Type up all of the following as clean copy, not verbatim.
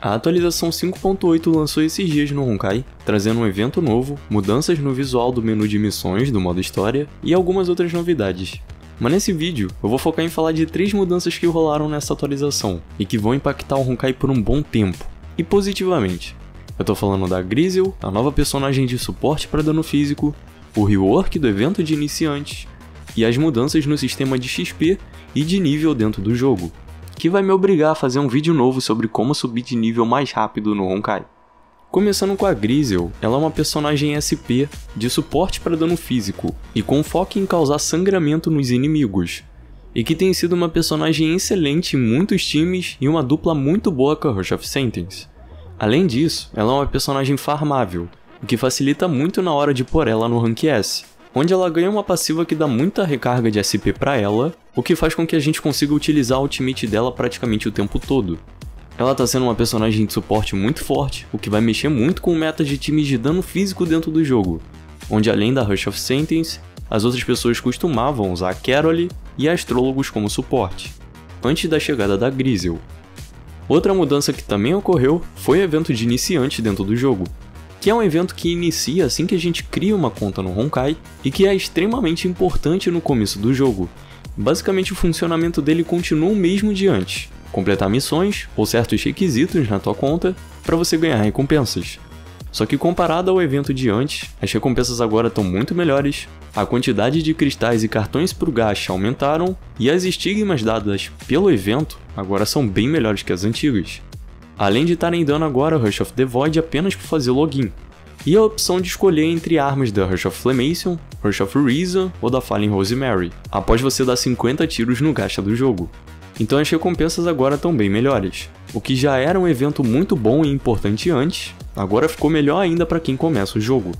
A atualização 5.8 lançou esses dias no Honkai, trazendo um evento novo, mudanças no visual do menu de missões do modo história e algumas outras novidades. Mas nesse vídeo, eu vou focar em falar de 3 mudanças que rolaram nessa atualização e que vão impactar o Honkai por um bom tempo, e positivamente. Eu tô falando da Grizel, a nova personagem de suporte para dano físico, o rework do evento de iniciantes e as mudanças no sistema de XP e de nível dentro do jogo, que vai me obrigar a fazer um vídeo novo sobre como subir de nível mais rápido no Honkai. Começando com a Grizel, ela é uma personagem SP de suporte para dano físico e com foco em causar sangramento nos inimigos, e que tem sido uma personagem excelente em muitos times e uma dupla muito boa com a Rush of Sentence. Além disso, ela é uma personagem farmável, o que facilita muito na hora de pôr ela no Rank S, onde ela ganha uma passiva que dá muita recarga de SP para ela, o que faz com que a gente consiga utilizar a ultimate dela praticamente o tempo todo. Ela tá sendo uma personagem de suporte muito forte, o que vai mexer muito com o meta de times de dano físico dentro do jogo, onde além da Rush of Sentence, as outras pessoas costumavam usar a Carole e Astrólogos como suporte, antes da chegada da Grizel. Outra mudança que também ocorreu foi o evento de iniciante dentro do jogo, que é um evento que inicia assim que a gente cria uma conta no Honkai e que é extremamente importante no começo do jogo. Basicamente o funcionamento dele continua o mesmo de antes, completar missões ou certos requisitos na tua conta para você ganhar recompensas. Só que comparado ao evento de antes, as recompensas agora estão muito melhores, a quantidade de cristais e cartões pro gacha aumentaram e as estigmas dadas pelo evento agora são bem melhores que as antigas. Além de estarem dando agora Rush of the Void apenas por fazer login, e a opção de escolher entre armas da Rush of Flammation, Rush of Reason ou da Fallen Rosemary, após você dar 50 tiros no gacha do jogo. Então as recompensas agora estão bem melhores. O que já era um evento muito bom e importante antes, agora ficou melhor ainda para quem começa o jogo.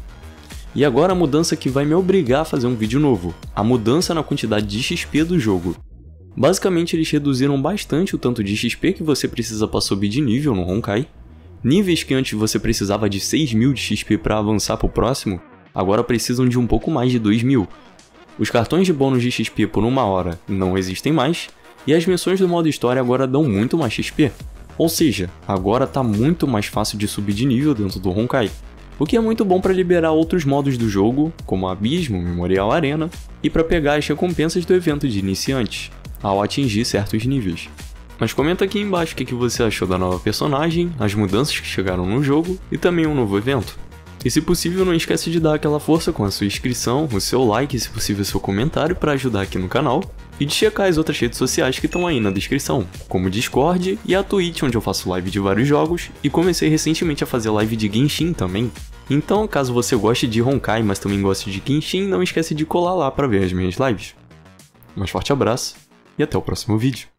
E agora a mudança que vai me obrigar a fazer um vídeo novo, a mudança na quantidade de XP do jogo. Basicamente eles reduziram bastante o tanto de XP que você precisa para subir de nível no Honkai. Níveis que antes você precisava de 6.000 de XP para avançar para o próximo, agora precisam de um pouco mais de 2.000. Os cartões de bônus de XP por 1 hora não existem mais, e as missões do modo história agora dão muito mais XP. Ou seja, agora tá muito mais fácil de subir de nível dentro do Honkai, o que é muito bom para liberar outros modos do jogo, como Abismo, Memorial Arena, e para pegar as recompensas do evento de iniciantes, ao atingir certos níveis. Mas comenta aqui embaixo o que você achou da nova personagem, as mudanças que chegaram no jogo e também um novo evento. E se possível não esquece de dar aquela força com a sua inscrição, o seu like e se possível seu comentário para ajudar aqui no canal, e de checar as outras redes sociais que estão aí na descrição, como o Discord e a Twitch, onde eu faço live de vários jogos e comecei recentemente a fazer live de Genshin também. Então caso você goste de Honkai, mas também goste de Genshin, não esquece de colar lá para ver as minhas lives. Um forte abraço e até o próximo vídeo.